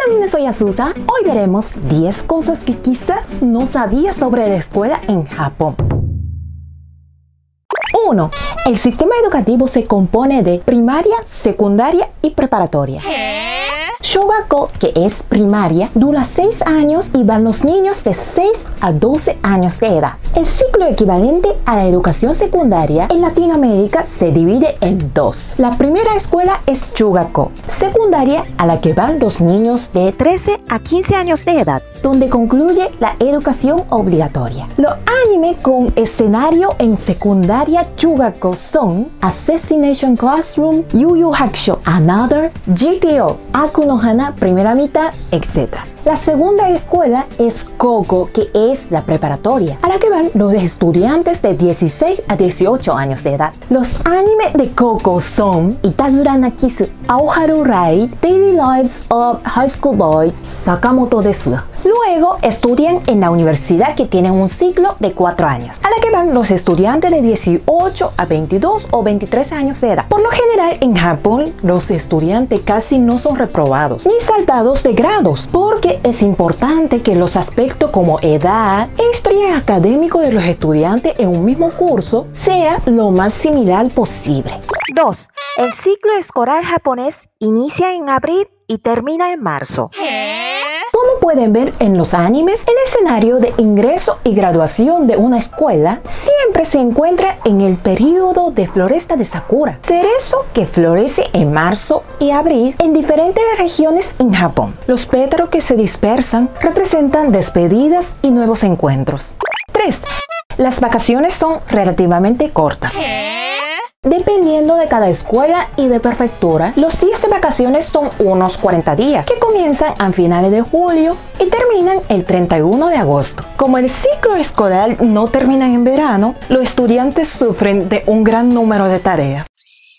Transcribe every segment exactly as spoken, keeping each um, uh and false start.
Hola, soy Azusa. Hoy veremos diez cosas que quizás no sabías sobre la escuela en Japón. uno. El sistema educativo se compone de primaria, secundaria y preparatoria. Shogako, que es primaria, dura seis años y van los niños de seis a doce años de edad. El ciclo equivalente a la educación secundaria en Latinoamérica se divide en dos. La primera escuela es Shugako, secundaria, a la que van los niños de trece a quince años de edad, donde concluye la educación obligatoria. Los anime con escenario en secundaria Shugako son Assassination Classroom, Yu Yu Hakusho, Another, G T O, Aku no Hana, primera mitad, etcétera. La segunda escuela es Koko, que es la preparatoria, a la que van los estudiantes de dieciséis a dieciocho años de edad. Los animes de Koko son Itazura na Kisu, Aoharu Rai, Daily Lives of High School Boys, Sakamoto desu. Luego estudian en la universidad, que tienen un ciclo de cuatro años, a la que van los estudiantes de dieciocho a veintidós o veintitrés años de edad. Por lo general en Japón los estudiantes casi no son reprobados ni saltados de grados, porque es importante que los aspectos como edad e historial académico de los estudiantes en un mismo curso sea lo más similar posible. dos. El ciclo escolar japonés inicia en abril y termina en marzo. Como pueden ver en los animes, el escenario de ingreso y graduación de una escuela siempre se encuentra en el período de floresta de Sakura, cerezo que florece en marzo y abril en diferentes regiones en Japón. Los pétalos que se dispersan representan despedidas y nuevos encuentros. tres. Las vacaciones son relativamente cortas. Dependiendo de cada escuela y de prefectura, los días de vacaciones son unos cuarenta días, que comienzan a finales de julio y terminan el treinta y uno de agosto. Como el ciclo escolar no termina en verano, los estudiantes sufren de un gran número de tareas.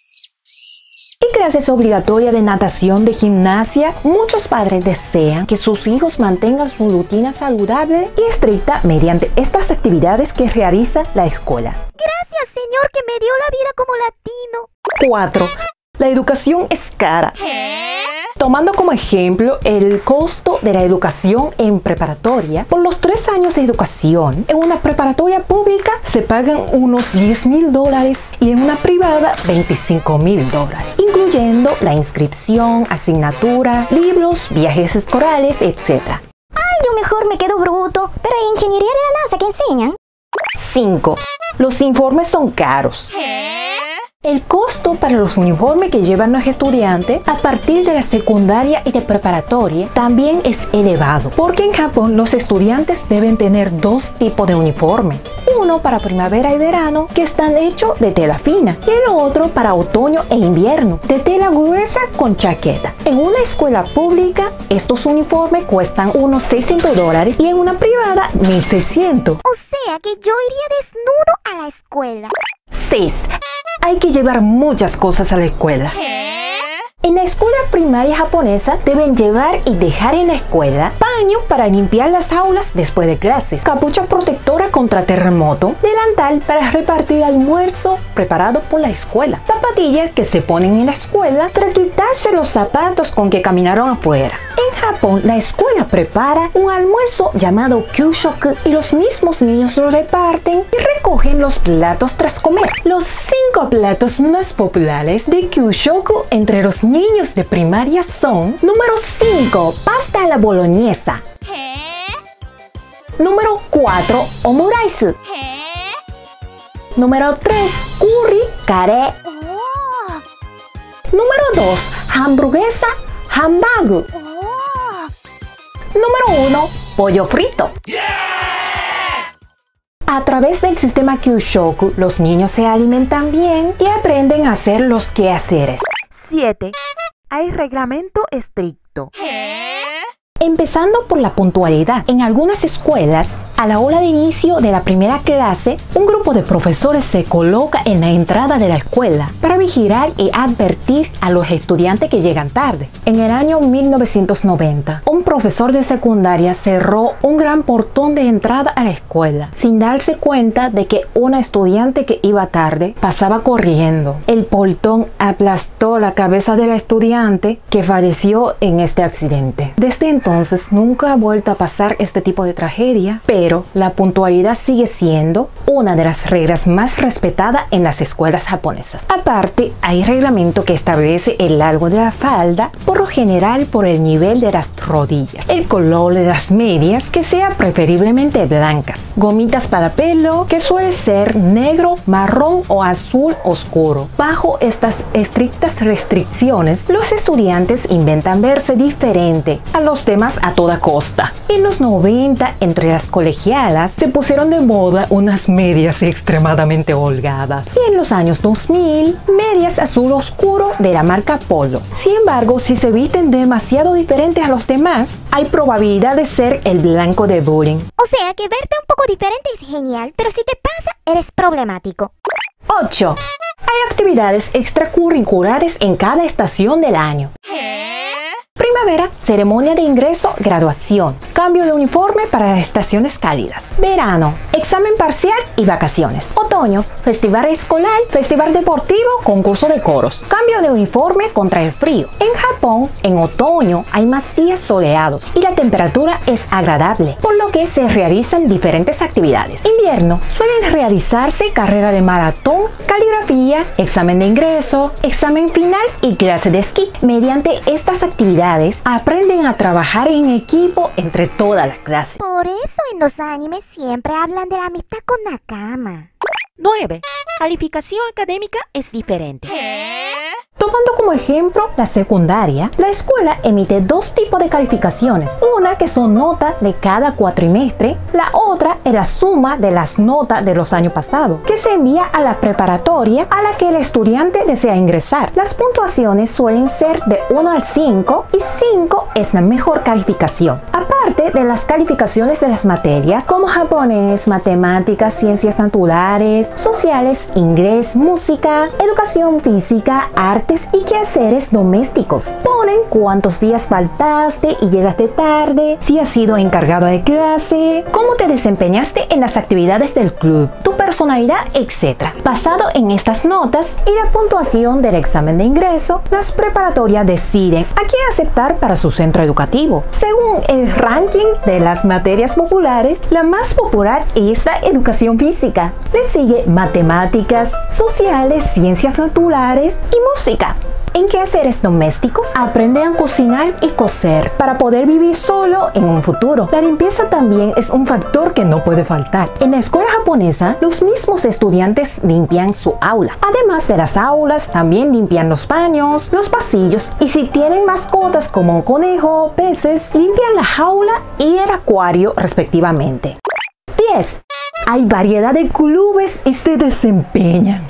Y clases obligatorias de natación, de gimnasia. Muchos padres desean que sus hijos mantengan su rutina saludable y estricta mediante estas actividades que realiza la escuela. Gracias, Señor, que me dio la vida como latino. cuatro. La educación es cara. Tomando como ejemplo el costo de la educación en preparatoria, por los tres años de educación, en una preparatoria pública se pagan unos diez mil dólares y en una privada veinticinco mil dólares, incluyendo la inscripción, asignatura, libros, viajes escolares, etcétera. Ay, yo mejor me quedo bruto, pero hay ingeniería de la NASA que enseñan. cinco. Los informes son caros. El costo para los uniformes que llevan los estudiantes a partir de la secundaria y de preparatoria también es elevado, porque en Japón los estudiantes deben tener dos tipos de uniforme. Uno para primavera y verano, que están hechos de tela fina, y el otro para otoño e invierno, de tela gruesa con chaqueta. En una escuela pública, estos uniformes cuestan unos seiscientos dólares y en una privada mil seiscientos. O sea que yo iría desnudo a la escuela. seis. Hay que llevar muchas cosas a la escuela. En la escuela primaria japonesa deben llevar y dejar en la escuela paño para limpiar las aulas después de clases, capucha protectora contra terremoto, delantal para repartir almuerzo preparado por la escuela, zapatillas que se ponen en la escuela para quitarse los zapatos con que caminaron afuera. En Japón, la escuela prepara un almuerzo llamado kyushoku y los mismos niños lo reparten y recogen los platos tras comer. Los cinco platos más populares de kyushoku entre los niños de primaria son: número cinco, pasta a la boloñesa. Número cuatro, omurice. Número tres, curry, kare. Número dos, hamburguesa, hambagu. Número uno, pollo frito. A través del sistema Kyushoku, los niños se alimentan bien y aprenden a hacer los quehaceres. siete. Hay reglamento estricto. Empezando por la puntualidad. En algunas escuelas, a la hora de inicio de la primera clase, un grupo de profesores se coloca en la entrada de la escuela para vigilar y advertir a los estudiantes que llegan tarde. En el año mil novecientos noventa, un profesor profesor de secundaria cerró un gran portón de entrada a la escuela, sin darse cuenta de que una estudiante que iba tarde pasaba corriendo. El portón aplastó la cabeza de la estudiante, que falleció en este accidente. Desde entonces nunca ha vuelto a pasar este tipo de tragedia, pero la puntualidad sigue siendo una de las reglas más respetadas en las escuelas japonesas. Aparte, hay reglamento que establece el largo de la falda, por lo general por el nivel de las rodillas, el color de las medias, que sea preferiblemente blancas, gomitas para pelo, que suele ser negro, marrón o azul oscuro. Bajo estas estrictas restricciones, los estudiantes inventan verse diferente a los demás a toda costa. En los noventa, entre las colegialas, se pusieron de moda unas medias extremadamente holgadas. Y en los años dos mil, medias azul oscuro de la marca Polo. Sin embargo, si se visten demasiado diferentes a los demás, hay probabilidad de ser el blanco de bullying. O sea que verte un poco diferente es genial, pero si te pasa, eres problemático. ocho. Hay actividades extracurriculares en cada estación del año. Primavera, ceremonia de ingreso, graduación, cambio de uniforme para las estaciones cálidas. Verano, examen parcial y vacaciones. Otoño, festival escolar, festival deportivo, concurso de coros, cambio de uniforme contra el frío. En Japón, en otoño hay más días soleados y la temperatura es agradable, por lo que se realizan diferentes actividades. Invierno, suelen realizarse carrera de maratón, caligrafía, examen de ingreso, examen final y clase de esquí. Mediante estas actividades aprenden a trabajar en equipo entre todas las clases. Por eso en los animes siempre hablan de la amistad con Nakama. nueve. Calificación académica es diferente. Tomando como ejemplo la secundaria, la escuela emite dos tipos de calificaciones. Una que son notas de cada cuatrimestre, la otra es la suma de las notas de los años pasados, que se envía a la preparatoria a la que el estudiante desea ingresar. Las puntuaciones suelen ser de uno al cinco y cinco es la mejor calificación. Aparte de las calificaciones de las materias como japonés, matemáticas, ciencias naturales, sociales, inglés, música, educación física, artes y quehaceres domésticos. Ponen cuántos días faltaste y llegaste tarde, si has sido encargado de clase, cómo te desempeñaste en las actividades del club, tu personalidad, etcétera. Basado en estas notas y la puntuación del examen de ingreso, las preparatorias deciden a quién aceptar para su centro educativo. Según el ranking de las materias populares, la más popular es la educación física. Le sigue matemáticas, sociales, ciencias naturales y música. En quehaceres domésticos, aprenden a cocinar y coser para poder vivir solo en un futuro. La limpieza también es un factor que no puede faltar. En la escuela japonesa, los mismos estudiantes limpian su aula. Además de las aulas, también limpian los baños, los pasillos y si tienen mascotas como un conejo, peces, limpian la jaula y el acuario respectivamente. diez. Hay variedad de clubes y se desempeñan.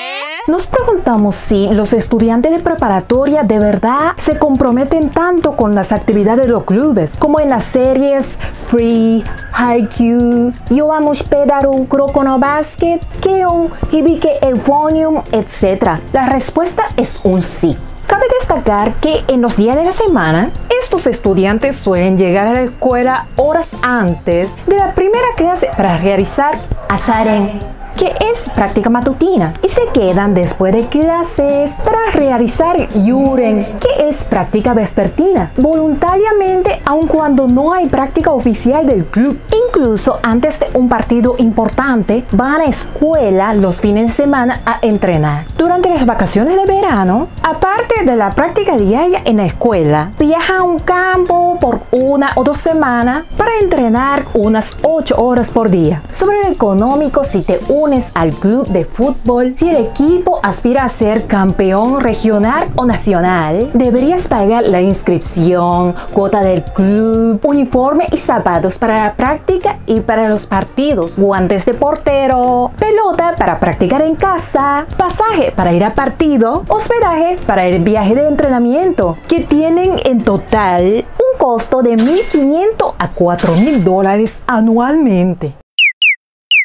Nos preguntamos si los estudiantes de preparatoria de verdad se comprometen tanto con las actividades de los clubes, como en las series Free, Haikyuu, Yowamushi Pedaru, Kuroko no Basket, Keon, Hibike Euphonium, etcétera. La respuesta es un sí. Cabe destacar que en los días de la semana, estos estudiantes suelen llegar a la escuela horas antes de la primera clase para realizar Asaren, que es práctica matutina, y se quedan después de clases para realizar Yuren, que es práctica vespertina, voluntariamente, aun cuando no hay práctica oficial del club. Incluso antes de un partido importante, van a la escuela los fines de semana a entrenar. Durante las vacaciones de verano, aparte de la práctica diaria en la escuela, viajan a un campo por una o dos semanas para entrenar unas ocho horas por día. Sobre lo económico, si te unes al club de fútbol, si el equipo aspira a ser campeón regional o nacional, deberías pagar la inscripción, cuota del club, uniforme y zapatos para la práctica y para los partidos, guantes de portero, pelota para practicar en casa, pasaje para ir a partido, hospedaje para el viaje de entrenamiento, que tienen en total un costo de mil quinientos a cuatro mil dólares anualmente.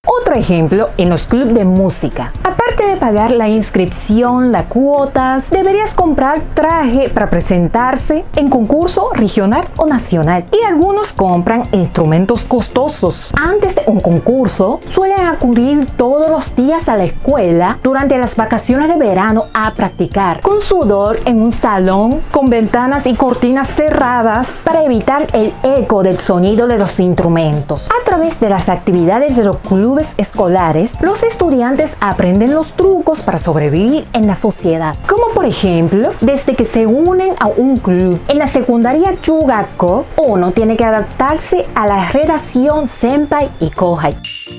Otro ejemplo en los clubes de música. Aparte de pagar la inscripción, las cuotas, deberías comprar traje para presentarse en concurso regional o nacional. Y algunos compran instrumentos costosos. Antes de un concurso, suelen acudir todos los días a la escuela durante las vacaciones de verano a practicar con sudor en un salón con ventanas y cortinas cerradas para evitar el eco del sonido de los instrumentos. A través de las actividades de los clubes escolares, los estudiantes aprenden los trucos para sobrevivir en la sociedad, como por ejemplo, desde que se unen a un club. En la secundaria Chugakko, uno tiene que adaptarse a la relación senpai y kohai.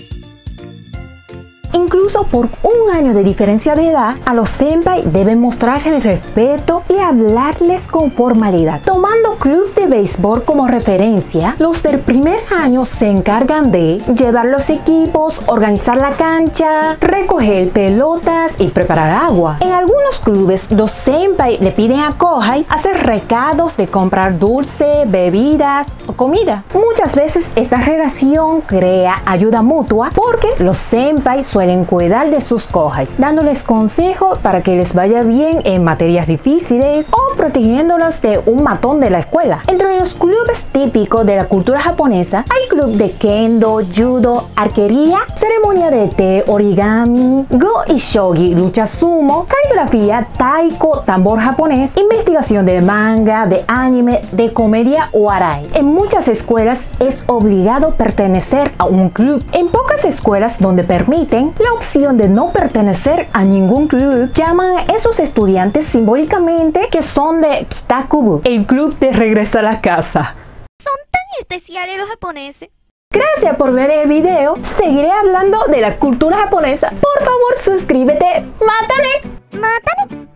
Incluso por un año de diferencia de edad, a los senpai deben mostrarles respeto y hablarles con formalidad. Tomando club de béisbol como referencia, los del primer año se encargan de llevar los equipos, organizar la cancha, recoger pelotas y preparar agua. En algunos clubes, los senpai le piden a kohai hacer recados de comprar dulce, bebidas o comida. Muchas veces esta relación crea ayuda mutua porque los senpai suelen cuidar de sus kohais, dándoles consejos para que les vaya bien en materias difíciles o protegiéndolos de un matón de la escuela. Entre los clubes típicos de la cultura japonesa hay club de kendo, judo, arquería, ceremonia de té, origami, go y shogi, lucha sumo, caligrafía, taiko, tambor japonés, investigación de manga, de anime, de comedia o arai. En muchas escuelas es obligado pertenecer a un club. En pocas escuelas donde permiten la opción de no pertenecer a ningún club, llaman a esos estudiantes simbólicamente que son de Kitakubu, el club de regreso a la casa. Son tan especiales los japoneses. Gracias por ver el video. Seguiré hablando de la cultura japonesa. Por favor, suscríbete. ¡Mátane! ¡Mátane!